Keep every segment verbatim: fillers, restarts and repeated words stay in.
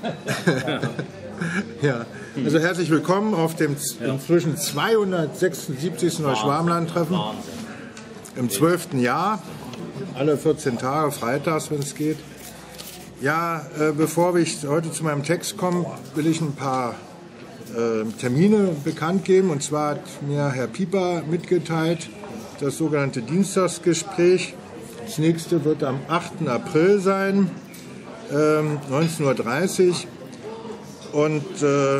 Ja, also herzlich willkommen auf dem inzwischen zweihundertsechsundsiebzigsten Neuschwabenland-Treffen im zwölften Jahr, alle vierzehn Tage, freitags, wenn es geht. Ja, äh, bevor ich heute zu meinem Text komme, will ich ein paar äh, Termine bekannt geben. Und zwar hat mir Herr Pieper mitgeteilt, das sogenannte Dienstagsgespräch. Das nächste wird am achten April sein, äh, neunzehn Uhr dreißig. Und äh,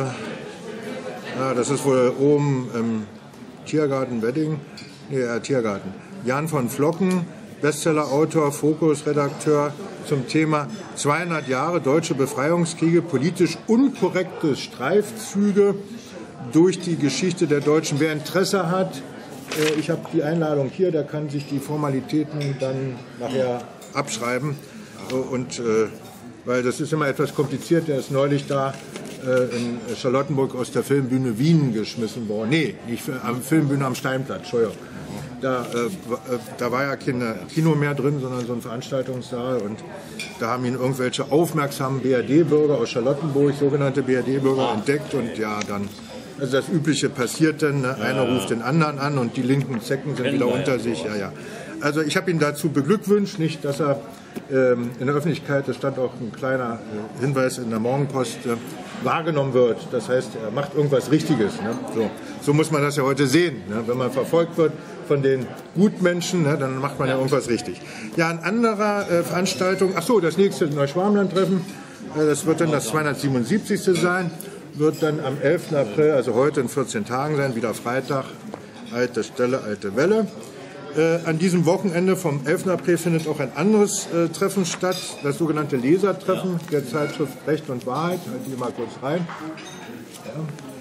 ja, das ist wohl oben im Tiergarten Wedding, nee, äh, Tiergarten. Jan von Flocken, Bestsellerautor, Fokus-Redakteur zum Thema zweihundert Jahre deutsche Befreiungskriege, politisch unkorrekte Streifzüge durch die Geschichte der Deutschen. Wer Interesse hat, äh, ich habe die Einladung hier, der kann sich die Formalitäten dann nachher abschreiben. Und äh, weil das ist immer etwas kompliziert, der ist neulich da äh, in Charlottenburg aus der Filmbühne Wien geschmissen worden. Nee, nicht für, am Filmbühne am Steinplatz, Entschuldigung. Da, äh, da war ja kein Kino mehr drin, sondern so ein Veranstaltungssaal. Und da haben ihn irgendwelche aufmerksamen B R D-Bürger aus Charlottenburg, sogenannte B R D-Bürger, entdeckt. Und ja, dann, also das Übliche passiert dann. Ne? Einer ruft den anderen an und die linken Zecken sind wieder unter sich. Ja, ja. Also ich habe ihn dazu beglückwünscht, nicht, dass er ähm, in der Öffentlichkeit, das stand auch ein kleiner äh, Hinweis in der Morgenpost, äh, wahrgenommen wird. Das heißt, er macht irgendwas Richtiges. Ne? So, so muss man das ja heute sehen. Ne? Wenn man verfolgt wird von den Gutmenschen, ne, dann macht man ja irgendwas richtig. Ja, an anderer äh, Veranstaltung, ach so, das nächste Neuschwabenland-Treffen, äh, das wird dann das zweihundertsiebenundsiebzigste sein, wird dann am elften April, also heute in vierzehn Tagen sein, wieder Freitag, alte Stelle, alte Welle. Äh, an diesem Wochenende vom elften April findet auch ein anderes äh, Treffen statt, das sogenannte Lesertreffen der Zeitschrift Recht und Wahrheit. Halt die mal kurz rein. Ja.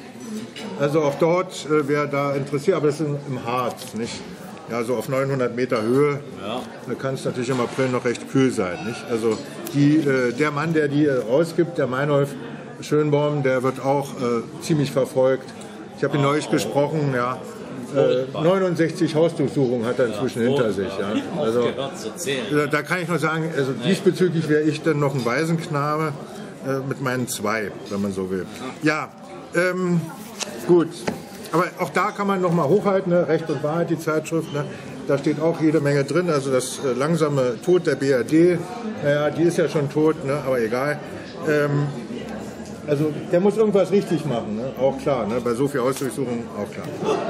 Also auch dort, äh, wer da interessiert, aber das ist im Harz, nicht? Ja, so auf neunhundert Meter Höhe, ja. Da kann es natürlich im April noch recht kühl sein, nicht? Also die, äh, der Mann, der die äh, rausgibt, der Meinolf Schönborn, der wird auch äh, ziemlich verfolgt. Ich habe ihn oh, neulich oh. gesprochen, ja. Äh, neunundsechzig Hausdurchsuchungen hat er inzwischen ja, hinter sich. Ja. Also, da, da kann ich nur sagen, also diesbezüglich wäre ich dann noch ein Waisenknabe äh, mit meinen zwei, wenn man so will. Ja, ähm, gut. Aber auch da kann man noch mal hochhalten, ne? Recht und Wahrheit, die Zeitschrift. Ne? Da steht auch jede Menge drin. Also das äh, langsame Tod der B R D, naja, die ist ja schon tot, ne? Aber egal. Ähm, also der muss irgendwas richtig machen, ne? Auch klar. Ne? Bei so viel Hausdurchsuchungen auch klar.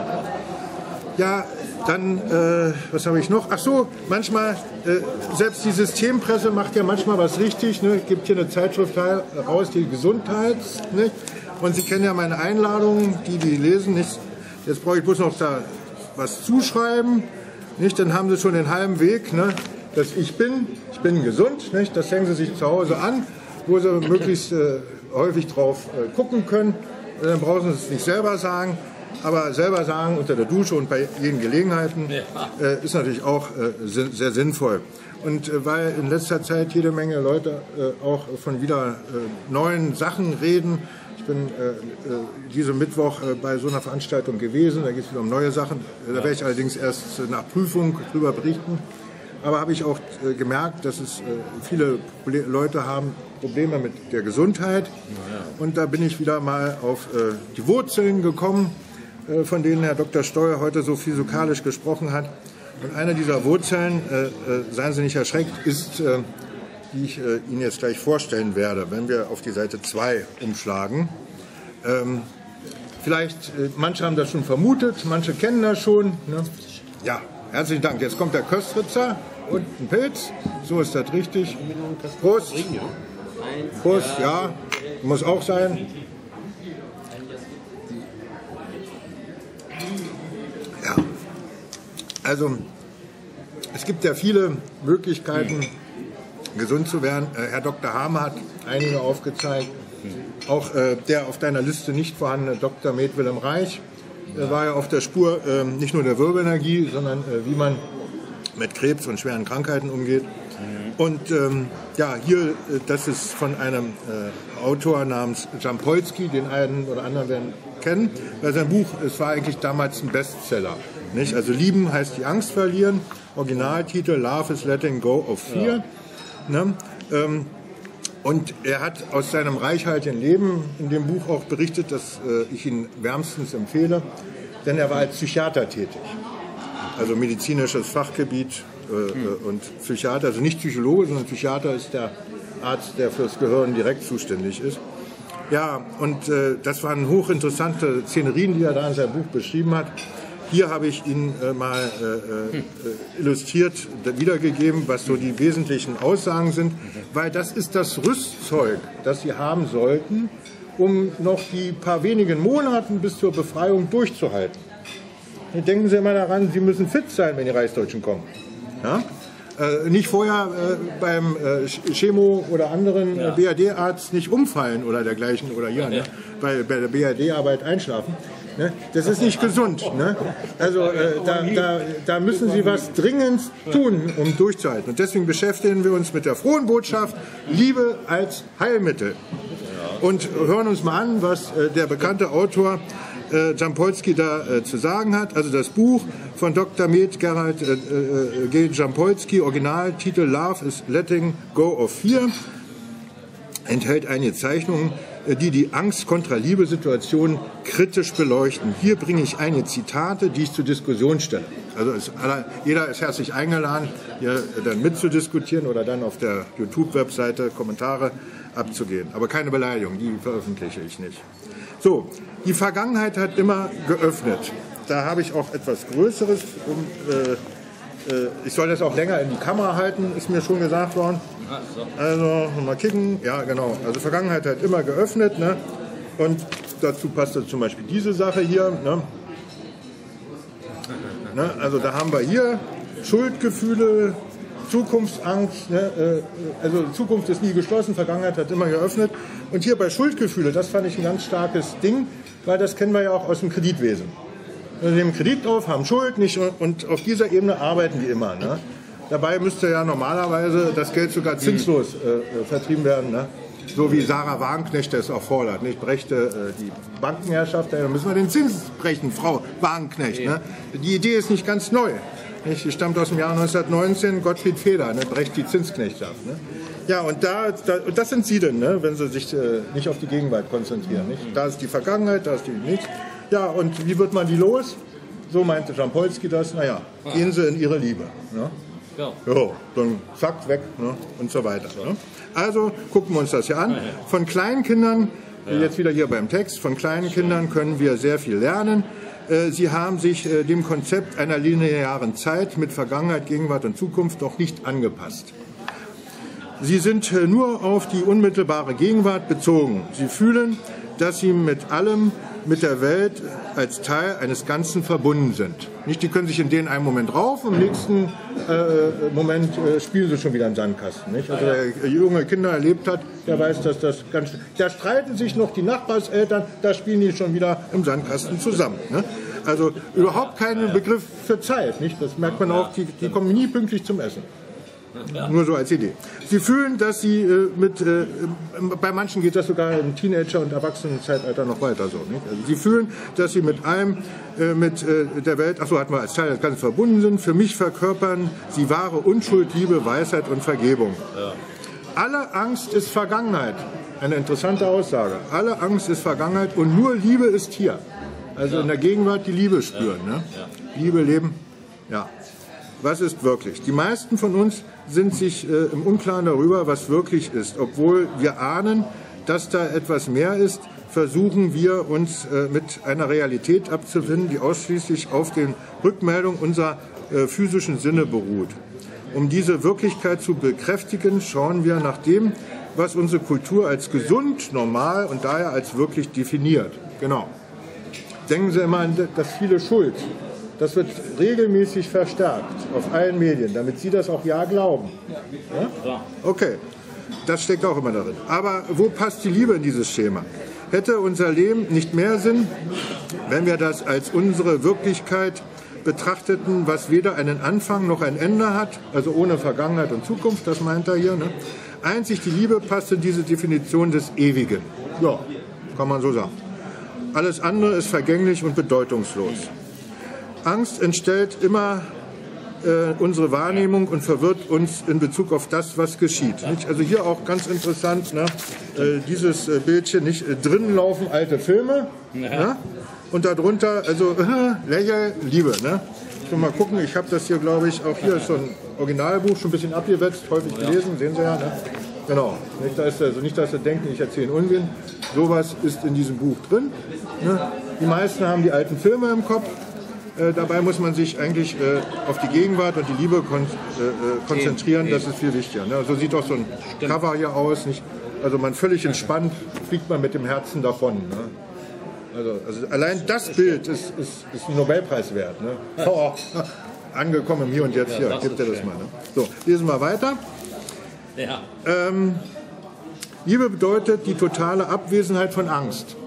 Ja, dann, äh, was habe ich noch? Ach so, manchmal, äh, selbst die Systempresse macht ja manchmal was richtig. Ne? Gibt hier eine Zeitschrift raus, die Gesundheits. Ne? Und Sie kennen ja meine Einladungen, die die lesen. Nicht? Jetzt brauche ich bloß noch da was zuschreiben. Nicht? Dann haben Sie schon den halben Weg, ne? Dass ich bin, ich bin gesund. Nicht? Das hängen Sie sich zu Hause an, wo Sie möglichst äh, häufig drauf äh, gucken können. Dann brauchen Sie es nicht selber sagen. Aber selber sagen unter der Dusche und bei jeden Gelegenheiten äh, ist natürlich auch äh, sehr sinnvoll. Und äh, weil in letzter Zeit jede Menge Leute äh, auch von wieder äh, neuen Sachen reden. Ich bin äh, äh, diesen Mittwoch äh, bei so einer Veranstaltung gewesen, da geht es wieder um neue Sachen. Da werde ich allerdings erst äh, nach Prüfung drüber berichten. Aber habe ich auch äh, gemerkt, dass es äh, viele Proble- Leute haben Probleme mit der Gesundheit. Und da bin ich wieder mal auf äh, die Wurzeln gekommen, von denen Herr Doktor Steuer heute so physikalisch gesprochen hat. Und eine dieser Wurzeln, äh, äh, seien Sie nicht erschreckt, ist, äh, die ich äh, Ihnen jetzt gleich vorstellen werde, wenn wir auf die Seite zwei umschlagen. Ähm, vielleicht, äh, manche haben das schon vermutet, manche kennen das schon. Ne? Ja, herzlichen Dank. Jetzt kommt der Köstritzer und ein Pilz. So ist das richtig. Prost. Prost, ja, muss auch sein. Ja, also es gibt ja viele Möglichkeiten, gesund zu werden. Äh, Herr Doktor Hame hat einige aufgezeigt. Auch äh, der auf deiner Liste nicht vorhandene Doktor Med Willem Reich äh, war ja auf der Spur äh, nicht nur der Wirbenenergie, sondern äh, wie man mit Krebs und schweren Krankheiten umgeht. Und ähm, ja, hier, äh, das ist von einem äh, Autor namens Jampolsky, den einen oder anderen werden kennen, weil sein Buch, es war eigentlich damals ein Bestseller. Nicht? Also Lieben heißt die Angst verlieren, Originaltitel Love is letting go of fear. Ja. Ne? Ähm, Und er hat aus seinem reichhaltigen Leben in dem Buch auch berichtet, das äh, ich ihn wärmstens empfehle, denn er war als Psychiater tätig. Also medizinisches Fachgebiet äh, hm. und Psychiater, also nicht Psychologe, sondern Psychiater ist der Arzt, der fürs Gehirn direkt zuständig ist. Ja, und äh, das waren hochinteressante Szenerien, die er da in seinem Buch beschrieben hat. Hier habe ich Ihnen äh, mal äh, äh, illustriert, wiedergegeben, was so die wesentlichen Aussagen sind, weil das ist das Rüstzeug, das Sie haben sollten, um noch die paar wenigen Monaten bis zur Befreiung durchzuhalten. Denken Sie immer daran, Sie müssen fit sein, wenn die Reichsdeutschen kommen. Ja? Äh, nicht vorher äh, beim äh, Chemo oder anderen ja. äh, B R D-Arzt nicht umfallen oder dergleichen oder hier, ne? bei, bei der B R D-Arbeit einschlafen. Ne? Das ist nicht gesund. Ne? Also äh, da, da, da müssen Sie was dringend tun, um durchzuhalten. Und deswegen beschäftigen wir uns mit der frohen Botschaft, Liebe als Heilmittel. Und hören uns mal an, was äh, der bekannte Autor äh, Jampolsky da äh, zu sagen hat. Also das Buch von Doktor Med Gerald äh, äh, G. Jampolsky, Originaltitel Love is Letting Go of Fear, enthält einige Zeichnungen, die die Angst-kontra-Liebe-Situation kritisch beleuchten. Hier bringe ich einige Zitate, die ich zur Diskussion stelle. Also ist aller, jeder ist herzlich eingeladen, hier dann mitzudiskutieren oder dann auf der YouTube-Webseite Kommentare abzugeben. Aber keine Beleidigung, die veröffentliche ich nicht. So, die Vergangenheit hat immer geöffnet. Da habe ich auch etwas Größeres. Um, äh, äh, ich soll das auch länger in die Kamera halten, ist mir schon gesagt worden. Also, mal kicken. Ja, genau. Also, Vergangenheit hat immer geöffnet. Ne? Und dazu passt zum Beispiel diese Sache hier. Ne? Ne? Also, da haben wir hier Schuldgefühle, Zukunftsangst. Ne? Also, Zukunft ist nie geschlossen, Vergangenheit hat immer geöffnet. Und hier bei Schuldgefühle, das fand ich ein ganz starkes Ding, weil das kennen wir ja auch aus dem Kreditwesen. Wir nehmen Kredit auf, haben Schuld nicht, und auf dieser Ebene arbeiten die immer. Ne? Dabei müsste ja normalerweise das Geld sogar zinslos äh, vertrieben werden, ne? So wie Sarah Wagenknecht das auch fordert. Nicht? Brechte äh, die Bankenherrschaft, dann müssen wir den Zins brechen, Frau Wagenknecht. Ne? Die Idee ist nicht ganz neu. Nicht? Die stammt aus dem Jahr neunzehnhundertneunzehn, Gottfried Feder, ne? Brecht die Zinsknechtschaft. Ne? Ja, und da, da, und das sind Sie denn, ne? Wenn Sie sich äh, nicht auf die Gegenwart konzentrieren. Nicht? Da ist die Vergangenheit, da ist die nicht. Ja, und wie wird man die los? So meinte Jampolsky das. Naja, gehen Sie in Ihre Liebe. Ne? Ja. Jo, dann zack, weg, ne? Und so weiter. Ne? Also gucken wir uns das hier an. Von kleinen Kindern, ja. Jetzt wieder hier beim Text, von kleinen Kindern können wir sehr viel lernen. Sie haben sich dem Konzept einer linearen Zeit mit Vergangenheit, Gegenwart und Zukunft noch nicht angepasst. Sie sind nur auf die unmittelbare Gegenwart bezogen. Sie fühlen, dass sie mit allem, mit der Welt als Teil eines Ganzen verbunden sind. Nicht, die können sich in den einen Moment rauf, im nächsten äh, Moment äh, spielen sie schon wieder im Sandkasten. Nicht? Also wer junge Kinder erlebt hat, der weiß, dass das ganz... Da streiten sich noch die Nachbarseltern, da spielen die schon wieder im Sandkasten zusammen. Ne? Also überhaupt keinen Begriff für Zeit. Nicht? Das merkt man auch, die, die kommen nie pünktlich zum Essen. Ja. Nur so als Idee. Sie fühlen, dass sie äh, mit, äh, bei manchen geht das sogar im Teenager- und Erwachsenenzeitalter noch weiter so. Nicht? Also sie fühlen, dass sie mit allem, äh, mit äh, der Welt, achso, hatten wir als Teil des Ganzen verbunden sind. Für mich verkörpern sie wahre Unschuld, Liebe, Weisheit und Vergebung. Ja. Alle Angst ist Vergangenheit. Eine interessante Aussage. Alle Angst ist Vergangenheit und nur Liebe ist hier. Also ja. In der Gegenwart die Liebe spüren. Ja. Ne? Ja. Liebe, Leben, ja. Was ist wirklich? Die meisten von uns sind sich äh, im Unklaren darüber, was wirklich ist. Obwohl wir ahnen, dass da etwas mehr ist, versuchen wir uns äh, mit einer Realität abzufinden, die ausschließlich auf den Rückmeldungen unserer äh, physischen Sinne beruht. Um diese Wirklichkeit zu bekräftigen, schauen wir nach dem, was unsere Kultur als gesund, normal und daher als wirklich definiert. Genau. Denken Sie immer an das viele Schuld. Das wird regelmäßig verstärkt auf allen Medien, damit Sie das auch ja glauben. Ja? Okay, das steckt auch immer darin. Aber wo passt die Liebe in dieses Schema? Hätte unser Leben nicht mehr Sinn, wenn wir das als unsere Wirklichkeit betrachteten, was weder einen Anfang noch ein Ende hat, also ohne Vergangenheit und Zukunft, das meint er hier. Ne? Einzig die Liebe passt in diese Definition des Ewigen. Ja, kann man so sagen. Alles andere ist vergänglich und bedeutungslos. Angst entstellt immer, äh, unsere Wahrnehmung und verwirrt uns in Bezug auf das, was geschieht. Nicht? Also hier auch ganz interessant, ne? äh, dieses äh, Bildchen, nicht äh, drinnen laufen alte Filme, ja. Ne? Und darunter, also äh, Lächeln, Liebe. Ne? Ich will mal gucken, ich habe das hier, glaube ich, auch hier ist so ein Originalbuch, schon ein bisschen abgewetzt, häufig gelesen, sehen Sie ja. Ne? Genau, nicht, dass, also nicht, dass Sie denken, ich erzähle Unsinn. Sowas ist in diesem Buch drin. Ne? Die meisten haben die alten Filme im Kopf. Äh, dabei muss man sich eigentlich äh, auf die Gegenwart und die Liebe kon äh, konzentrieren. Das ist viel wichtiger. Ne? So sieht auch so ein Cover hier aus. Nicht? Also man völlig entspannt fliegt man mit dem Herzen davon. Ne? Also, also allein das Bild ist, ist, ist ein Nobelpreis wert. Ne? Oh, angekommen im Hier und Jetzt. Hier, gibt ihr das mal. Ne? So, lesen wir weiter. Ja. Ähm, Liebe bedeutet die totale Abwesenheit von Angst.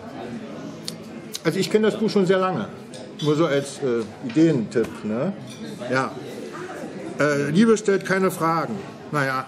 Also ich kenne das Buch schon sehr lange. Nur so als äh, Ideentipp. Ne? Ja. Äh, Liebe stellt keine Fragen. Naja,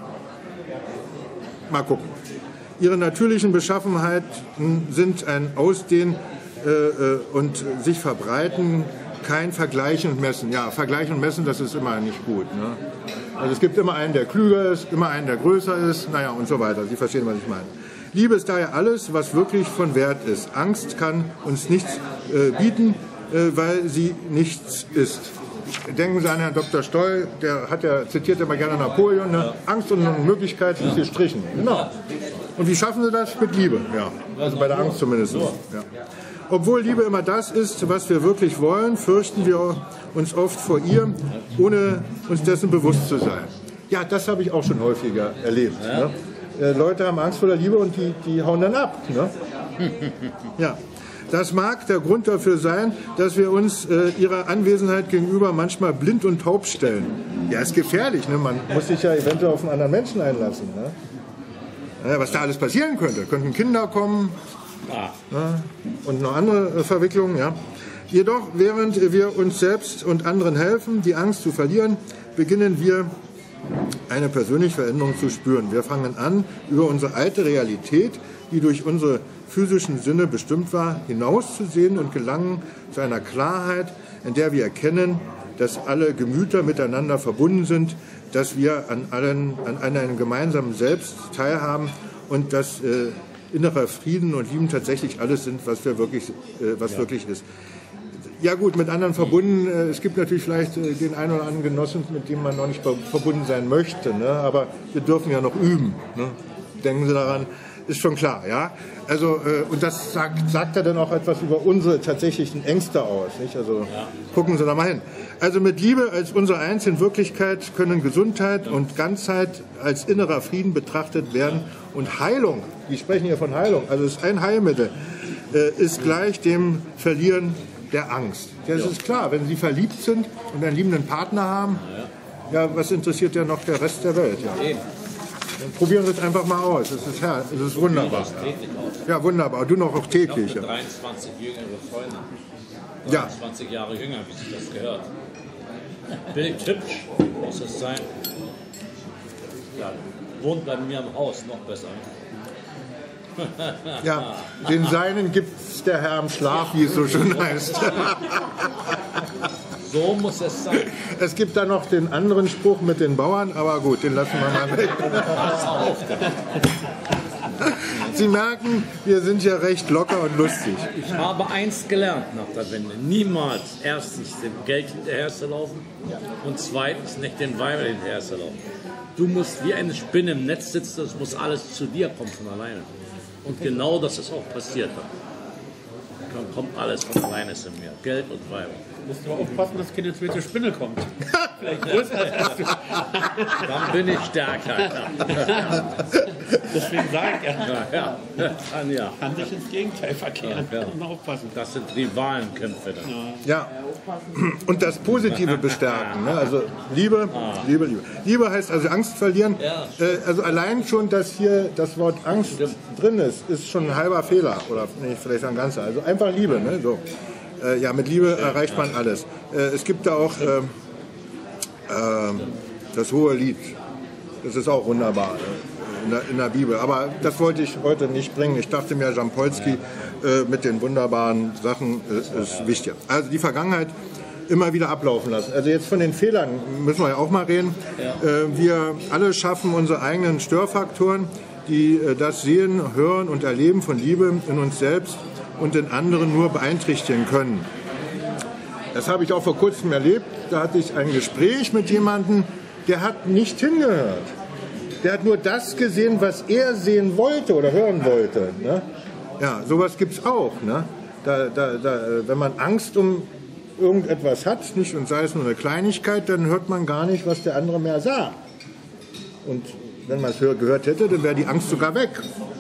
mal gucken. Ihre natürlichen Beschaffenheiten sind ein Ausdehnen äh, und sich verbreiten, kein Vergleichen und Messen. Ja, Vergleichen und Messen, das ist immer nicht gut. Ne? Also es gibt immer einen, der klüger ist, immer einen, der größer ist, naja und so weiter. Sie verstehen, was ich meine. Liebe ist daher alles, was wirklich von Wert ist. Angst kann uns nichts äh, bieten, äh, weil sie nichts ist. Denken Sie an Herrn Doktor Stoll, der hat ja, zitiert immer gerne Napoleon, ne? Angst und Möglichkeit ist gestrichen. Genau. Und wie schaffen Sie das? Mit Liebe. Ja. Also bei der Angst zumindest. Ja. Obwohl Liebe immer das ist, was wir wirklich wollen, fürchten wir uns oft vor ihr, ohne uns dessen bewusst zu sein. Ja, das habe ich auch schon häufiger erlebt. Ne? Äh, Leute haben Angst vor der Liebe und die, die hauen dann ab. Ne? Ja. Das mag der Grund dafür sein, dass wir uns äh, ihrer Anwesenheit gegenüber manchmal blind und taub stellen. Ja, ist gefährlich. Ne? Man muss sich ja eventuell auf einen anderen Menschen einlassen. Ne? Ja, was da alles passieren könnte. Könnten Kinder kommen ah. ne? Und noch andere äh, Verwicklungen. Ja? Jedoch, während wir uns selbst und anderen helfen, die Angst zu verlieren, beginnen wir eine persönliche Veränderung zu spüren. Wir fangen an, über unsere alte Realität, die durch unsere physischen Sinne bestimmt war, hinauszusehen und gelangen zu einer Klarheit, in der wir erkennen, dass alle Gemüter miteinander verbunden sind, dass wir an, allen, an einem gemeinsamen Selbst teilhaben und dass äh, innerer Frieden und Lieben tatsächlich alles sind, was, wir wirklich, äh, was ja. wirklich ist. Ja gut, mit anderen verbunden, äh, es gibt natürlich vielleicht äh, den einen oder anderen Genossen, mit dem man noch nicht verbunden sein möchte, ne? Aber wir dürfen ja noch üben. Ne? Denken Sie daran, ist schon klar, ja. Also, äh, und das sagt, sagt ja dann auch etwas über unsere tatsächlichen Ängste aus, nicht? Also, ja. Gucken Sie da mal hin. Also mit Liebe als unsere einzige Wirklichkeit können Gesundheit und Ganzheit als innerer Frieden betrachtet werden und Heilung, wir sprechen hier von Heilung, also es ist ein Heilmittel, äh, ist gleich dem Verlieren der Angst. Ja, das ist klar, wenn Sie verliebt sind und einen liebenden Partner haben, ja, was interessiert ja noch der Rest der Welt? Ja. Dann probieren Sie es einfach mal aus. Es ist, ja, es ist wunderbar. Ja, wunderbar. Du noch auch täglich. Ich habe dreiundzwanzig jüngere Freunde. Ja. dreiundzwanzig Jahre jünger, wie sich das gehört. Bild hübsch muss es sein. Ja, wohnt bei mir im Haus, noch besser. Ja, den Seinen gibt es der Herr im Schlaf, wie es so schön heißt. So muss es sein. Es gibt da noch den anderen Spruch mit den Bauern, aber gut, den lassen wir mal weg. Sie merken, wir sind ja recht locker und lustig. Ich habe eins gelernt nach der Wende. Niemals erstens dem Geld hinterher zu laufen und zweitens nicht den Weibel hinterher zu laufen. Du musst wie eine Spinne im Netz sitzen, es muss alles zu dir kommen von alleine. Und genau das ist auch passiert. Dann kommt alles von alleine zu mir. Geld und Weiber. Musst du aufpassen, dass keine zweite Spinne kommt. Vielleicht größer als du. Dann bin ich stärker. Deswegen sage ich ja. Ja, ja. Kann, ja. Kann sich ins Gegenteil verkehren. Ja, ja. Mal aufpassen. Das sind Rivalenkämpfe dann. Ja, und das Positive bestärken. Ne? Also Liebe, Liebe, Liebe. Liebe heißt also Angst verlieren. Ja. Äh, also allein schon, dass hier das Wort Angst drin ist, ist schon ein halber Fehler. Oder nee, vielleicht ein ganzer. Also einfach Liebe. Ne? So. Äh, ja, mit Liebe erreicht man alles. Äh, es gibt da auch äh, äh, das hohe Lied. Das ist auch wunderbar äh, in, der, in der Bibel. Aber das wollte ich heute nicht bringen. Ich dachte mir, Jampolsky äh, mit den wunderbaren Sachen äh, ist wichtig. Also die Vergangenheit immer wieder ablaufen lassen. Also jetzt von den Fehlern müssen wir ja auch mal reden. Ja. Äh, wir alle schaffen unsere eigenen Störfaktoren, die äh, das Sehen, Hören und Erleben von Liebe in uns selbst und in anderen nur beeinträchtigen können. Das habe ich auch vor kurzem erlebt. Da hatte ich ein Gespräch mit jemandem, der hat nicht hingehört. Der hat nur das gesehen, was er sehen wollte oder hören wollte. Ne? Ja, sowas gibt es auch. Ne? Da, da, da, wenn man Angst um irgendetwas hat, nicht, und sei es nur eine Kleinigkeit, dann hört man gar nicht, was der andere mehr sagt. Und wenn man es gehört hätte, dann wäre die Angst sogar weg.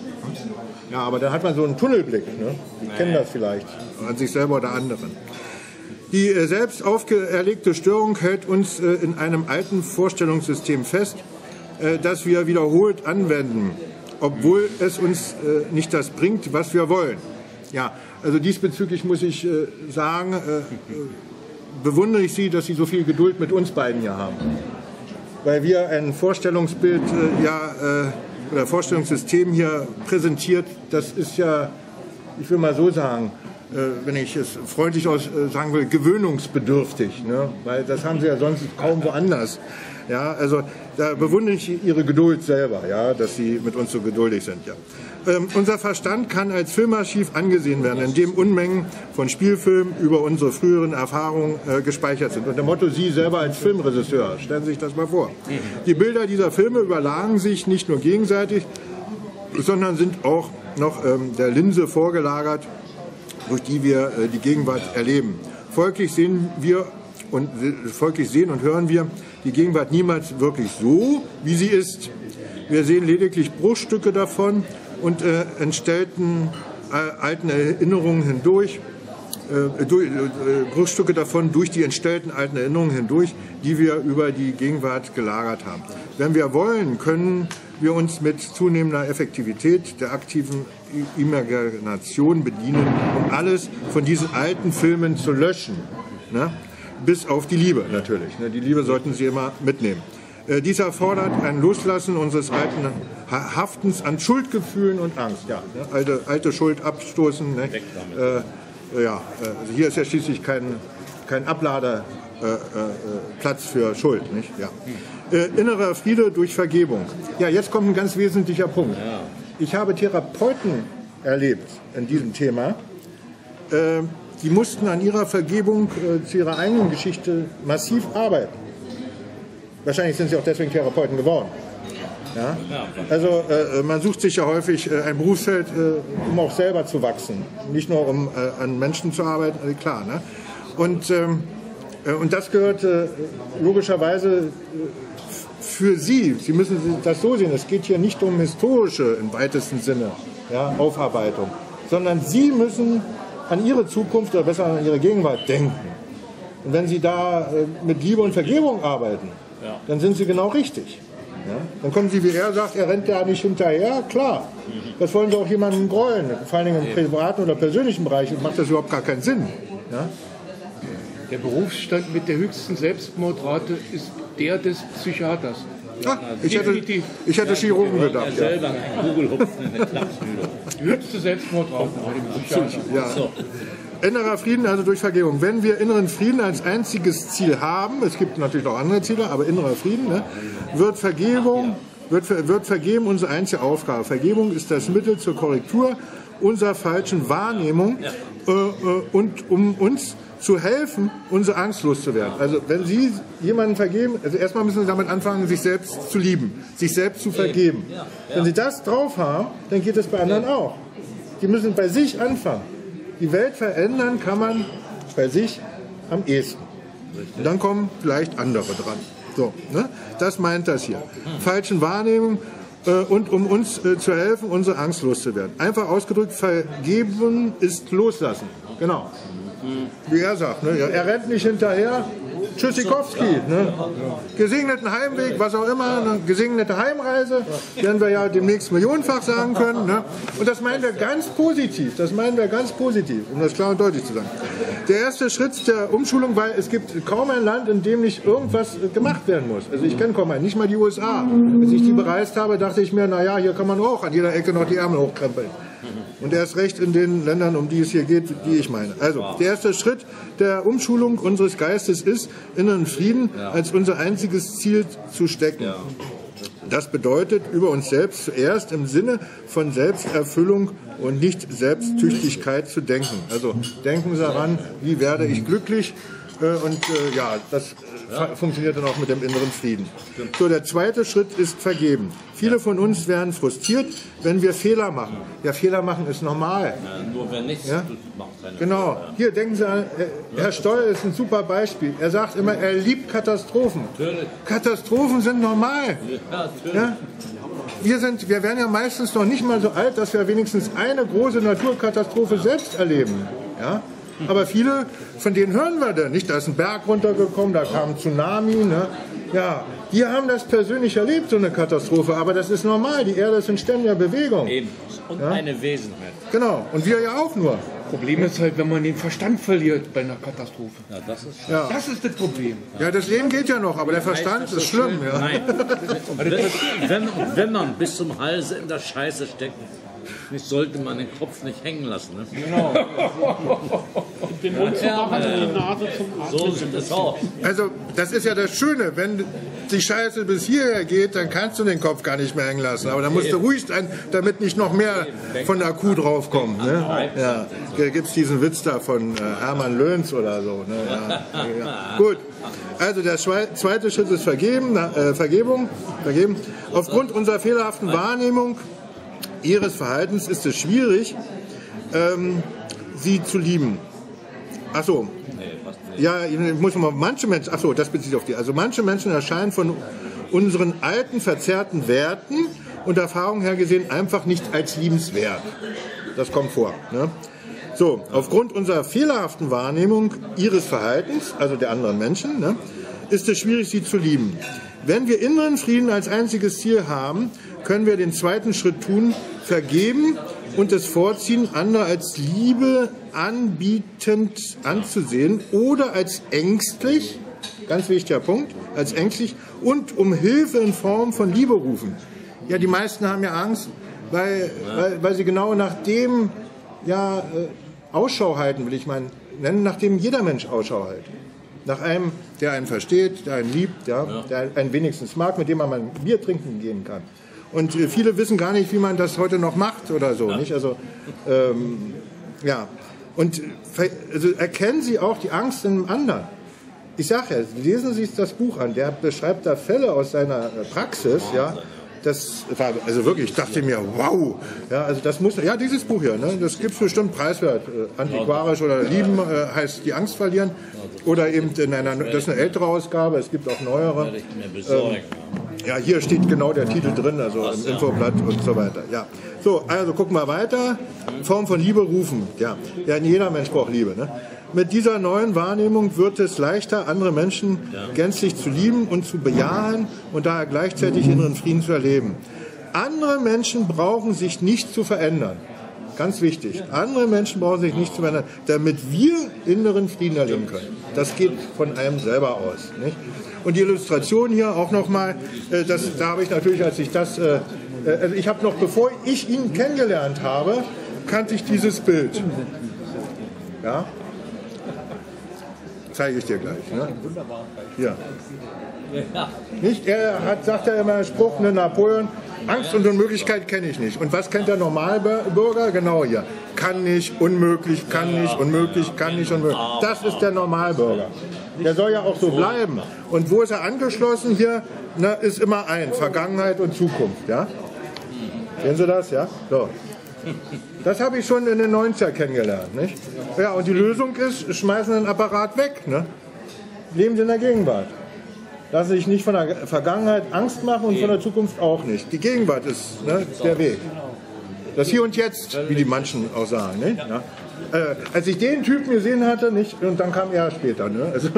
Ja, aber dann hat man so einen Tunnelblick. Ne? Die kennen das vielleicht, an sich selber oder anderen. Die äh, selbst auferlegte Störung hält uns äh, in einem alten Vorstellungssystem fest, äh, das wir wiederholt anwenden, obwohl es uns äh, nicht das bringt, was wir wollen. Ja, also diesbezüglich muss ich äh, sagen, äh, äh, bewundere ich Sie, dass Sie so viel Geduld mit uns beiden hier haben. Weil wir ein Vorstellungsbild, äh, ja, äh, oder Vorstellungssystem hier präsentiert, das ist ja, ich will mal so sagen, äh, wenn ich es freundlich aus äh, sagen will, gewöhnungsbedürftig, ne? Weil das haben Sie ja sonst kaum woanders. Ja, also da bewundere ich Ihre Geduld selber, ja, dass Sie mit uns so geduldig sind. Ja. Ähm, unser Verstand kann als Filmarchiv angesehen werden, in dem Unmengen von Spielfilmen über unsere früheren Erfahrungen äh, gespeichert sind. Und der Motto, Sie selber als Filmregisseur, stellen Sie sich das mal vor. Die Bilder dieser Filme überlagen sich nicht nur gegenseitig, sondern sind auch noch ähm, der Linse vorgelagert, durch die wir äh, die Gegenwart erleben. Folglich sehen wir und folglich sehen und hören wir die Gegenwart niemals wirklich so, wie sie ist. Wir sehen lediglich Bruchstücke davon und äh, entstellten äh, alten Erinnerungen hindurch, äh, durch, äh, Bruchstücke davon durch die entstellten alten Erinnerungen hindurch, die wir über die Gegenwart gelagert haben. Wenn wir wollen, können wir uns mit zunehmender Effektivität der aktiven Imagination bedienen, um alles von diesen alten Filmen zu löschen. Ne? Bis auf die Liebe natürlich. Ne? Die Liebe sollten Sie immer mitnehmen. Äh, dies erfordert ein Loslassen unseres alten Haftens an Schuldgefühlen und Angst. Ja, ne? alte, alte Schuld abstoßen. Ne? Äh, ja, also hier ist ja schließlich kein, kein Abladeplatz äh, äh, für Schuld. Nicht? Ja. Äh, innerer Friede durch Vergebung. Ja, jetzt kommt ein ganz wesentlicher Punkt. Ich habe Therapeuten erlebt in diesem Thema. Äh, die mussten an ihrer Vergebung äh, zu ihrer eigenen Geschichte massiv arbeiten. Wahrscheinlich sind sie auch deswegen Therapeuten geworden. Ja? Also äh, man sucht sich ja häufig äh, ein Berufsfeld, äh, um auch selber zu wachsen. Nicht nur um äh, an Menschen zu arbeiten, also klar. Ne? Und, ähm, äh, und das gehört äh, logischerweise äh, für Sie. Sie müssen das so sehen, es geht hier nicht um historische im weitesten Sinne, ja, Aufarbeitung, sondern Sie müssen an Ihre Zukunft oder besser an Ihre Gegenwart denken. Und wenn Sie da äh, mit Liebe und Vergebung arbeiten, ja, dann sind Sie genau richtig. Ja? Dann kommen Sie, wie er sagt, er rennt ja nicht hinterher, klar. Das wollen Sie auch jemandem grollen, vor allem im privaten oder persönlichen Bereich, macht das überhaupt gar keinen Sinn. Ja? Der Berufsstand mit der höchsten Selbstmordrate ist der des Psychiaters. Ah, ich, hätte, ich hätte Chirurgen gedacht. Ja. Selber ein Kugelhupfen in der Klapsmühle. Die höchste Selbstmordrate bei dem Psychiater. Ja. So. Innerer Frieden, also durch Vergebung. Wenn wir inneren Frieden als einziges Ziel haben, es gibt natürlich auch andere Ziele, aber innerer Frieden, ne, wird Vergebung, wird, wird Vergeben unsere einzige Aufgabe. Vergebung ist das Mittel zur Korrektur unserer falschen Wahrnehmung äh, äh, und um uns zu helfen, unsere Angst loszuwerden. Also wenn Sie jemanden vergeben, also erstmal müssen Sie damit anfangen, sich selbst zu lieben, sich selbst zu vergeben. Wenn Sie das drauf haben, dann geht es bei anderen auch. Die müssen bei sich anfangen. Die Welt verändern kann man bei sich am ehesten. Und dann kommen vielleicht andere dran. So, ne? Das meint das hier. Falschen Wahrnehmung äh, und um uns äh, zu helfen, unsere Angst loszuwerden. Einfach ausgedrückt, vergeben ist loslassen. Genau. Wie er sagt, ne? Er rennt nicht hinterher. Tschüssikowski, ne? Gesegneten Heimweg, was auch immer, eine gesegnete Heimreise, werden wir ja demnächst millionenfach sagen können. Ne? Und das meinen wir ganz positiv, das meinen wir ganz positiv, um das klar und deutlich zu sagen. Der erste Schritt der Umschulung, weil es gibt kaum ein Land, in dem nicht irgendwas gemacht werden muss. Also ich kenne kaum einen, nicht mal die U S A. Als ich die bereist habe, dachte ich mir, naja, hier kann man auch an jeder Ecke noch die Ärmel hochkrempeln. Und erst recht in den Ländern, um die es hier geht, die ich meine. Also, der erste Schritt der Umschulung unseres Geistes ist, inneren Frieden als unser einziges Ziel zu stecken. Das bedeutet, über uns selbst zuerst im Sinne von Selbsterfüllung und nicht Selbsttüchtigkeit zu denken. Also denken Sie daran, wie werde ich glücklich? Und äh, ja, das äh, funktioniert dann auch mit dem inneren Frieden. So, der zweite Schritt ist Vergeben. Viele von uns werden frustriert, wenn wir Fehler machen. Ja, Fehler machen ist normal. Ja, nur wenn nichts ja? macht keine Genau. Fehler. Hier, denken Sie an, äh, Herr Stoll ist ein super Beispiel. Er sagt immer, er liebt Katastrophen. Natürlich. Katastrophen sind normal. Ja, natürlich. Ja? Wir, sind, wir werden ja meistens noch nicht mal so alt, dass wir wenigstens eine große Naturkatastrophe selbst erleben. Ja? Aber viele, von denen hören wir denn nicht. Da ist ein Berg runtergekommen, da kam ein Tsunami. Ne? Ja, die haben das persönlich erlebt, so eine Katastrophe. Aber das ist normal, die Erde ist in ständiger Bewegung. Eben. Und Ja? eine Wesenheit. Genau, und wir ja auch nur. Problem ist halt, wenn man den Verstand verliert bei einer Katastrophe. Ja, das ist Ja, Das ist das Problem. ja das Leben geht ja noch, aber der Verstand ist schlimm. Ja. Nein. wenn, wenn, wenn man bis zum Halse in der Scheiße steckt, nicht, sollte man den Kopf nicht hängen lassen. Ne? Genau. Den Mund zu machen und die Nase zum Atmen. So sieht es aus. Also, das ist ja das Schöne, wenn die Scheiße bis hierher geht, dann kannst du den Kopf gar nicht mehr hängen lassen. Aber dann musst du ruhig sein, damit nicht noch mehr von der Kuh draufkommt. Ne? Ja. Da gibt es diesen Witz da von äh, Hermann Löns oder so. Ne? Ja. Ja. Gut. Also der zweite Schritt ist Vergeben, äh, Vergebung. Vergeben. Aufgrund unserer fehlerhaften Wahrnehmung ihres Verhaltens ist es schwierig, ähm, sie zu lieben. Ach so. Ja, ich muss mal, manche Menschen, ach so, das bezieht sich auf die. Also manche Menschen erscheinen von unseren alten, verzerrten Werten und Erfahrungen her gesehen einfach nicht als liebenswert. Das kommt vor. Ne? So, aufgrund unserer fehlerhaften Wahrnehmung ihres Verhaltens, also der anderen Menschen, ne, ist es schwierig, sie zu lieben. Wenn wir inneren Frieden als einziges Ziel haben, können wir den zweiten Schritt tun, vergeben und es vorziehen, andere als Liebe anbietend anzusehen oder als ängstlich, ganz wichtiger Punkt, als ängstlich und um Hilfe in Form von Liebe rufen. Ja, die meisten haben ja Angst, weil, weil, weil sie genau nach dem ja, äh, Ausschau halten, will ich mal nennen, nach dem jeder Mensch Ausschau hält. Nach einem, der einen versteht, der einen liebt, ja, ja. der einen wenigstens mag, mit dem man mal ein Bier trinken gehen kann. Und äh, viele wissen gar nicht, wie man das heute noch macht oder so. Ja. Nicht? Also, ähm, ja. Und also erkennen Sie auch die Angst in einem anderen. Ich sage ja, lesen Sie sich das Buch an. Der beschreibt da Fälle aus seiner Praxis. Ja. Das war also wirklich, ich dachte mir, wow. Ja, also das muss, ja, dieses Buch hier, ne, das gibt es bestimmt preiswert. Äh, antiquarisch oder lieben äh, heißt die Angst verlieren. Oder eben in einer, das ist eine ältere Ausgabe, es gibt auch neuere. Ähm, ja, hier steht genau der Titel drin, also im Infoblatt und so weiter. Ja. So, also gucken wir weiter. Form von Liebe rufen. Ja, ja, jeder Mensch braucht Liebe. Ne? Mit dieser neuen Wahrnehmung wird es leichter, andere Menschen gänzlich zu lieben und zu bejahen und daher gleichzeitig inneren Frieden zu erleben. Andere Menschen brauchen sich nicht zu verändern. Ganz wichtig. Andere Menschen brauchen sich nicht zu verändern, damit wir inneren Frieden erleben können. Das geht von einem selber aus. Nicht? Und die Illustration hier auch nochmal, äh, da habe ich natürlich, als ich das, äh, also ich habe noch, bevor ich ihn kennengelernt habe, kannte ich dieses Bild. Ja? Zeige ich dir gleich. Ne? Hier. Nicht? Er hat, sagt ja immer einen Spruch, ne, Napoleon, Angst und Unmöglichkeit kenne ich nicht. Und was kennt der Normalbürger? Genau hier. Kann nicht, unmöglich, kann nicht, unmöglich, kann nicht, unmöglich. Das ist der Normalbürger. Der soll ja auch so bleiben. Und wo ist er angeschlossen? Hier ne, ist immer ein, Vergangenheit und Zukunft. Ja? Kennen Sie das? Ja? So. Das habe ich schon in den neunziger kennengelernt. Nicht? Ja, und die Lösung ist, schmeißen den Apparat weg. Ne? Leben Sie in der Gegenwart. Lassen sich nicht von der Vergangenheit Angst machen und von der Zukunft auch nicht. Die Gegenwart ist ne, der Weg. Das Hier und Jetzt, wie die manchen auch sagen. Nicht? Ja. Äh, als ich den Typen gesehen hatte, nicht, und dann kam er später. Ne? Also,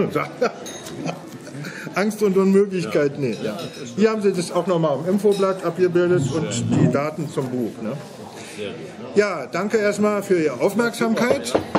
Angst und Unmöglichkeit, nee. Ja. Hier haben Sie das auch nochmal im Infoblatt abgebildet und die Daten zum Buch. Ne? Ja, danke erstmal für Ihre Aufmerksamkeit.